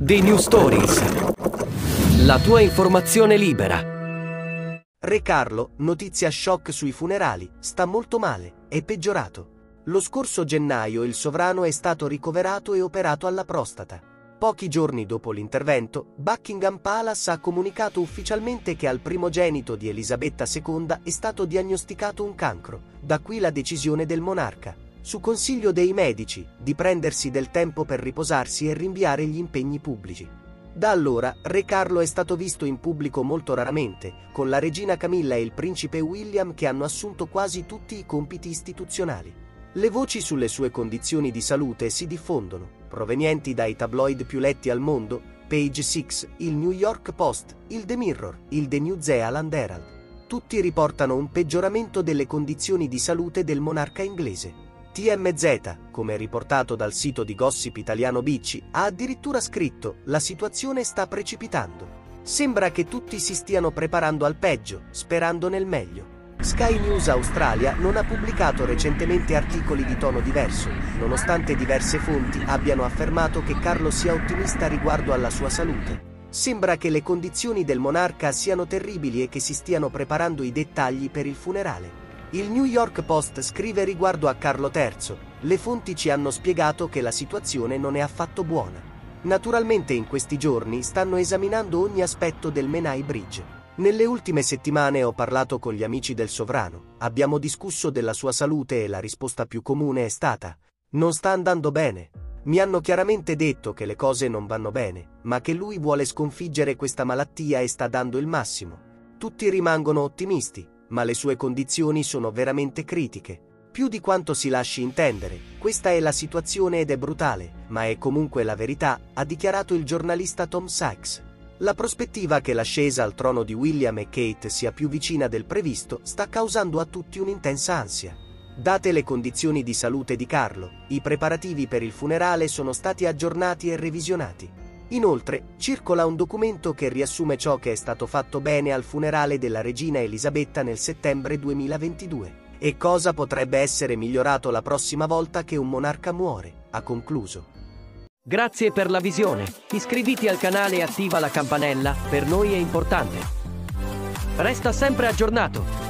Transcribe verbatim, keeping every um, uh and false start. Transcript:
The New Stories. La tua informazione libera. Re Carlo, notizia shock sui funerali, sta molto male, è peggiorato. Lo scorso gennaio il sovrano è stato ricoverato e operato alla prostata. Pochi giorni dopo l'intervento, Buckingham Palace ha comunicato ufficialmente che al primogenito di Elisabetta seconda è stato diagnosticato un cancro, da qui la decisione del monarca, su consiglio dei medici, di prendersi del tempo per riposarsi e rinviare gli impegni pubblici. Da allora, Re Carlo è stato visto in pubblico molto raramente, con la regina Camilla e il principe William che hanno assunto quasi tutti i compiti istituzionali. Le voci sulle sue condizioni di salute si diffondono, provenienti dai tabloid più letti al mondo, Page Six, il New York Post, il The Mirror, il The New Zealand Herald. Tutti riportano un peggioramento delle condizioni di salute del monarca inglese. T M Z, come riportato dal sito di gossip italiano Bicci, ha addirittura scritto: la situazione sta precipitando. Sembra che tutti si stiano preparando al peggio, sperando nel meglio. Sky News Australia non ha pubblicato recentemente articoli di tono diverso, nonostante diverse fonti abbiano affermato che Carlo sia ottimista riguardo alla sua salute. Sembra che le condizioni del monarca siano terribili e che si stiano preparando i dettagli per il funerale. Il New York Post scrive riguardo a Carlo terzo: le fonti ci hanno spiegato che la situazione non è affatto buona. Naturalmente in questi giorni stanno esaminando ogni aspetto del Menai Bridge. Nelle ultime settimane ho parlato con gli amici del sovrano, abbiamo discusso della sua salute e la risposta più comune è stata: non sta andando bene. Mi hanno chiaramente detto che le cose non vanno bene, ma che lui vuole sconfiggere questa malattia e sta dando il massimo. Tutti rimangono ottimisti, ma le sue condizioni sono veramente critiche. Più di quanto si lasci intendere, questa è la situazione ed è brutale, ma è comunque la verità, ha dichiarato il giornalista Tom Sykes. La prospettiva che l'ascesa al trono di William e Kate sia più vicina del previsto sta causando a tutti un'intensa ansia. Date le condizioni di salute di Carlo, i preparativi per il funerale sono stati aggiornati e revisionati. Inoltre, circola un documento che riassume ciò che è stato fatto bene al funerale della regina Elisabetta nel settembre duemilaventidue e cosa potrebbe essere migliorato la prossima volta che un monarca muore, ha concluso. Grazie per la visione. Iscriviti al canale e attiva la campanella, per noi è importante. Resta sempre aggiornato.